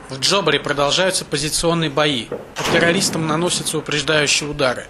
В Джобаре продолжаются позиционные бои. По террористам наносятся упреждающие удары.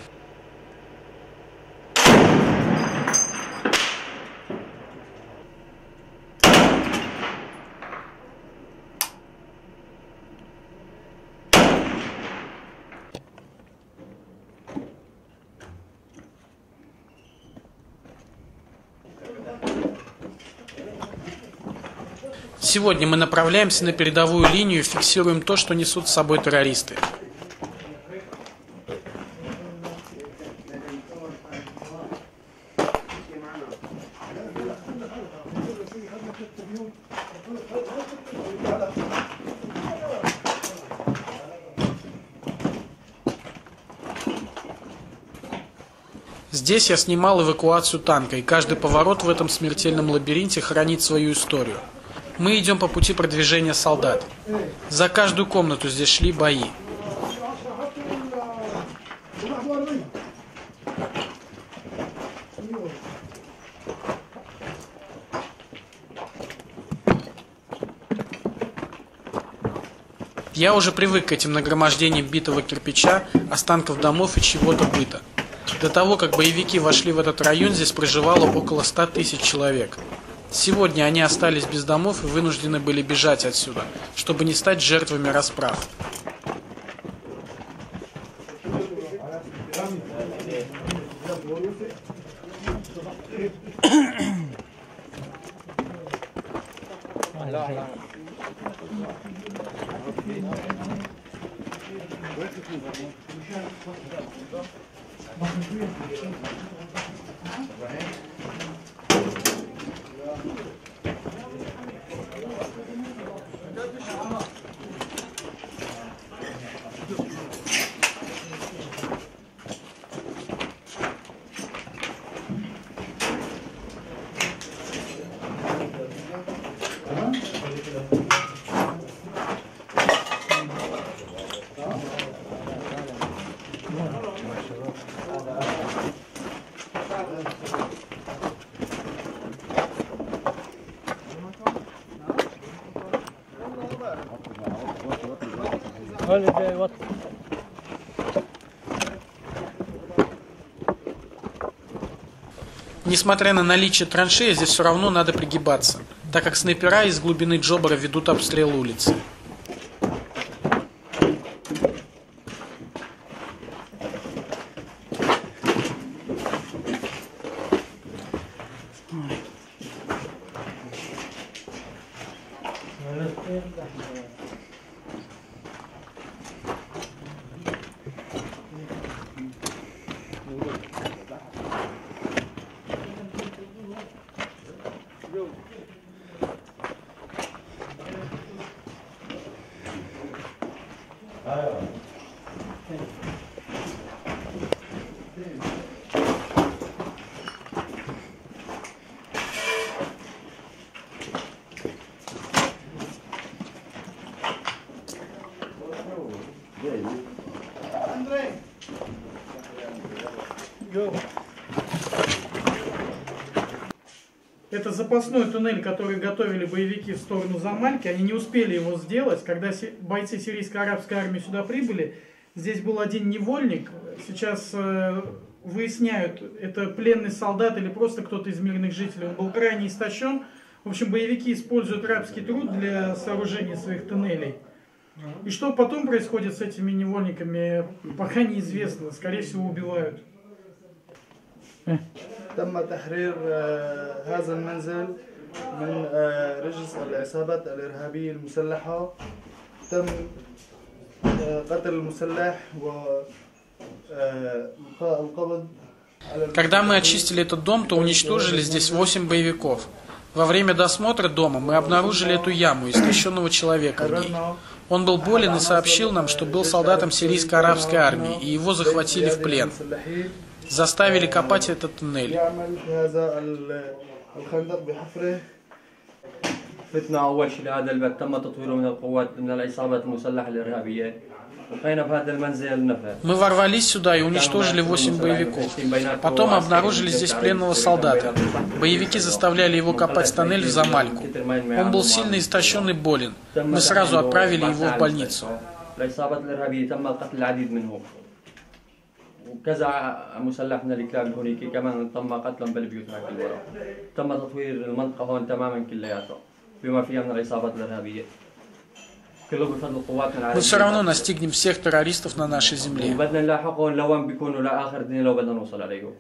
Сегодня мы направляемся на передовую линию и фиксируем то, что несут с собой террористы. Здесь я снимал эвакуацию танка, и каждый поворот в этом смертельном лабиринте хранит свою историю. Мы идем по пути продвижения солдат. За каждую комнату здесь шли бои. Я уже привык к этим нагромождениям битого кирпича, останков домов и чего-то быта. До того, как боевики вошли в этот район, здесь проживало около 100 тысяч человек. Сегодня они остались без домов и вынуждены были бежать отсюда, чтобы не стать жертвами расправ. Несмотря на наличие траншеи, здесь все равно надо пригибаться, так как снайпера из глубины Джобара ведут обстрел улицы. Это запасной туннель, который готовили боевики в сторону Замальки. Они не успели его сделать. Когда бойцы сирийской арабской армии сюда прибыли, здесь был один невольник. Сейчас выясняют, это пленный солдат или просто кто-то из мирных жителей. Он был крайне истощен. В общем, боевики используют рабский труд для сооружения своих туннелей. И что потом происходит с этими невольниками, пока неизвестно. Скорее всего, убивают. تم تحرير هذا المنزل من رجس العصابات الإرهابية المسلحة. تم قتل المسلح والقبض. Когда мы очистили этот дом, то уничтожили здесь 8 боевиков. Во время досмотра дома мы обнаружили эту яму истощенного человека в ней. Он был болен и сообщил нам, что был солдатом сирийской арабской армии, и его захватили в плен. Заставили копать этот туннель. فتنا أول شيء لهذا الباب تم تطويره من القوات من العصابات المسلحة الإرهابية Мы ворвались сюда и уничтожили 8 боевиков. Потом обнаружили здесь пленного солдата. Боевики заставляли его копать тоннель в Замальку. Он был сильно истощен и болен. Мы сразу отправили его в больницу. وكذا مسلح من الكلاب هونيك كمان تم قتلهم بالبيوت هاك الورا. تم تطوير المنطقة هون تماما كلياتها بما فيها من العصابات الإرهابية. كله بفضل القوات العربية. Мы все равно настигнем всех террористов на нашей земле. وبدنا نلاحقهم لوين بيكونوا لآخر الدنيا لو بدنا نوصل عليهم.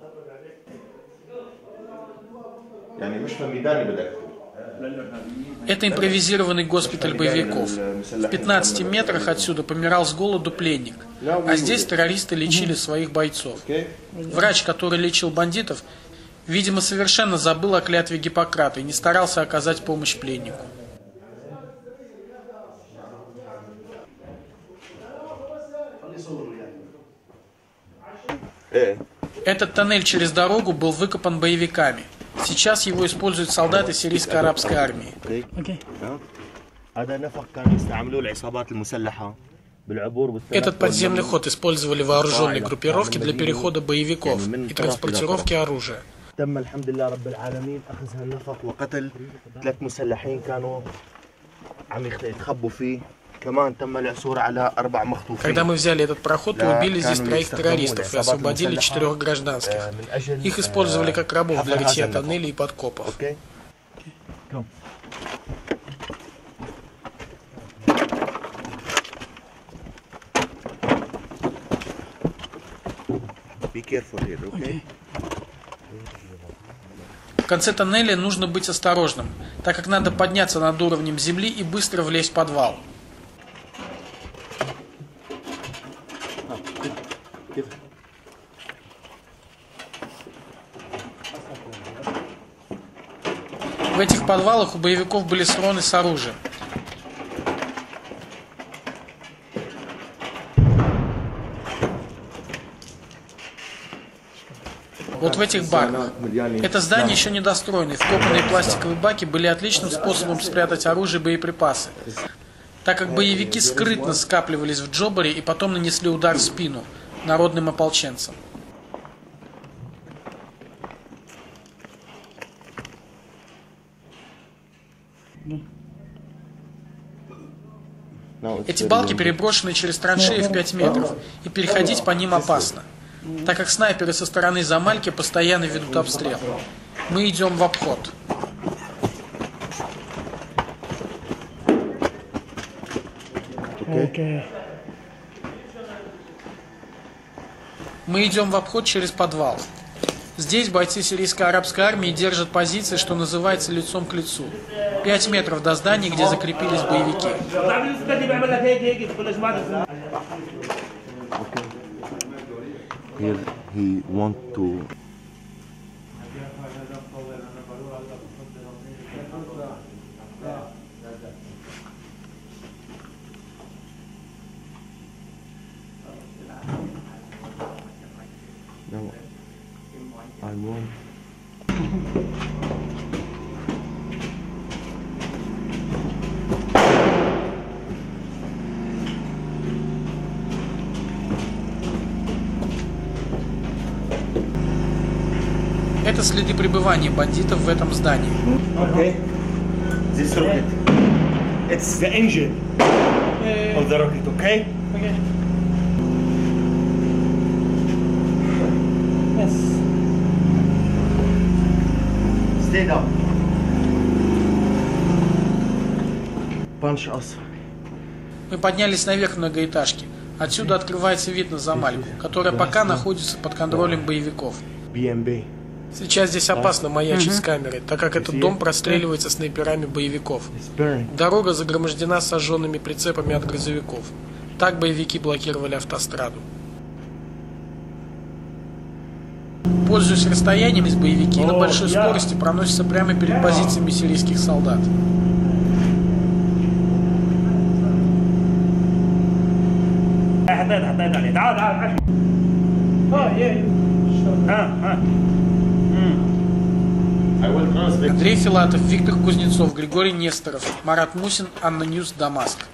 يعني مش في ميداني بدك. Это импровизированный госпиталь боевиков. В 15 метрах отсюда помирал с голоду пленник. А здесь террористы лечили своих бойцов. Врач, который лечил бандитов, видимо, совершенно забыл о клятве Гиппократа и не старался оказать помощь пленнику. Этот тоннель через дорогу был выкопан боевиками. Сейчас его используют солдаты сирийско-арабской армии. Этот подземный ход использовали вооруженные группировки для перехода боевиков и транспортировки оружия. Когда мы взяли этот проход, то убили здесь 3 террористов и освободили 4 гражданских. Их использовали как рабов для рытья тоннелей и подкопов. В конце тоннеля нужно быть осторожным, так как надо подняться над уровнем земли и быстро влезть в подвал. В этих подвалах у боевиков были схроны с оружием. Вот в этих баках. Это здание еще не достроено, и вкопанные пластиковые баки были отличным способом спрятать оружие и боеприпасы, так как боевики скрытно скапливались в Джобаре и потом нанесли удар в спину народным ополченцам. Эти балки переброшены через траншеи в 5 метров, и переходить по ним опасно, так как снайперы со стороны Замальки постоянно ведут обстрел. Мы идем в обход. Мы идем в обход через подвал. Здесь бойцы сирийско-арабской армии держат позиции, что называется, лицом к лицу. 5 метров до здания, где закрепились боевики. He want to no I want Это следы пребывания бандитов в этом здании. okay this rocket it's the engine of the rocket okay Yes. stay down punch us. Мы поднялись наверх многоэтажки. Отсюда открывается вид на Замальку, которая пока находится под контролем боевиков. BMB. Сейчас здесь опасно маячить с камерой, так как этот дом простреливается снайперами боевиков. Дорога загромождена сожженными прицепами от грузовиков. Так боевики блокировали автостраду. Пользуясь расстоянием, из боевики на большой скорости проносятся прямо перед позициями сирийских солдат. Андрей Филатов, Виктор Кузнецов, Григорий Несторов, Марат Мусин, Анна Ньюс, Дамаск.